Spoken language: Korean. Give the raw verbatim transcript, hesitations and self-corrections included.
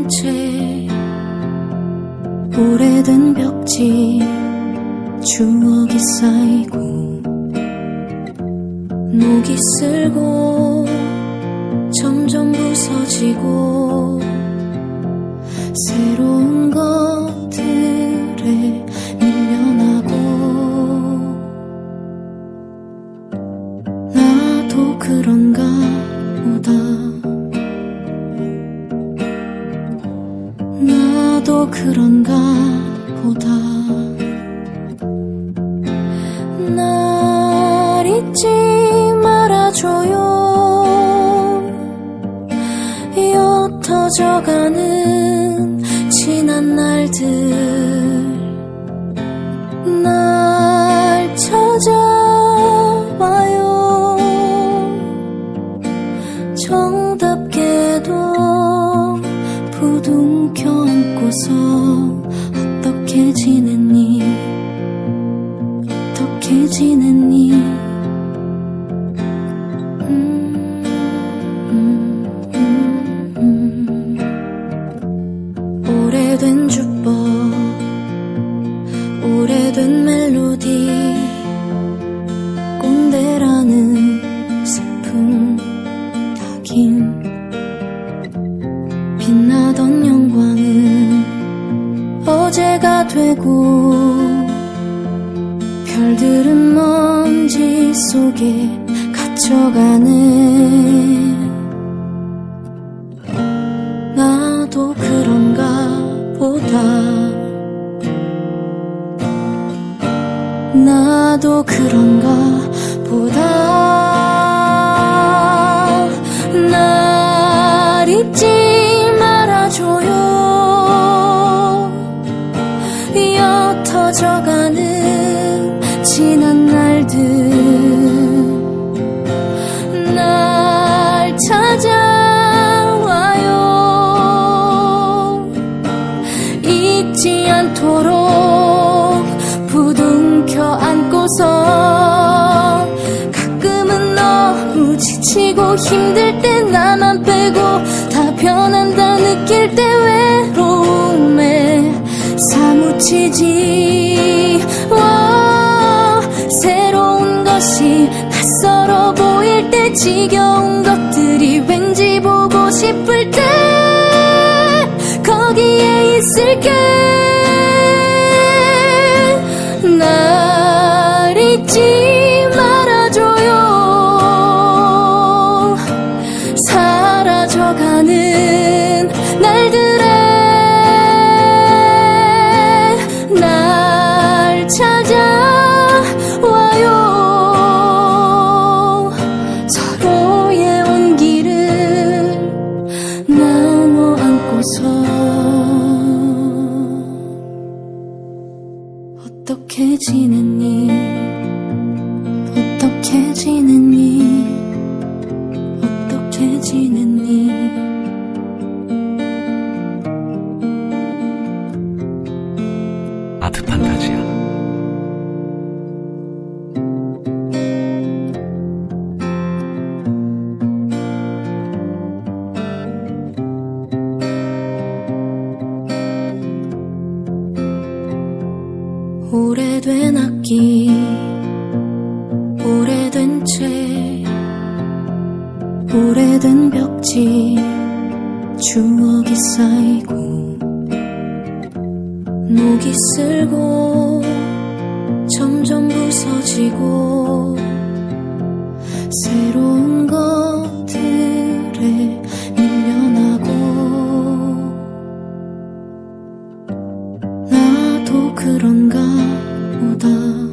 오래된 채 오래된 벽지 추억이 쌓이고 녹이 슬고 점점 부서지고 새로운 것들에 밀려나고 나도 그런가 보다 나도 그런가 보다 날 잊지 말아줘요 옅어져가는 지난 날들 날 찾아와요 정답게도 부둥켜 안고서 어떻게 지냈니 어떻게 지냈니 음, 음, 음, 음. 오래된 주법 오래된 멜로디 꼰대라는 슬픔 각인 빛나던 영광은 어제가 되고 별들은 먼지 속에 갇혀가네 나도 그런가 보다 나도 그런가 보다 날 잊지 말아줘요 옅어져가는 지난 날들 날 찾아와요 잊지 않도록 부둥켜 안고서 가끔은 너무 지치고 힘들 때 나만 빼고 다 변한다 느낄 때 외로움에 사무치지 와, 새로운 것이 낯설어 보일 때 지겨운 것들이 왠지 보고 싶을 때 거기에 있을게 날 잊지 말아줘요 사라져가는 날들에 날 찾아와요 서로의 온기를 나눠 안고서 어떻게 지냈니 어떻게 지냈니 어떻게 지냈니 아트 판타지야. 오래된 악기 오래된 채 오래된 벽지 추억이 쌓이고 녹이 슬고 점점 부서지고 새로운 것들에 밀려나고 나도 그런가 보다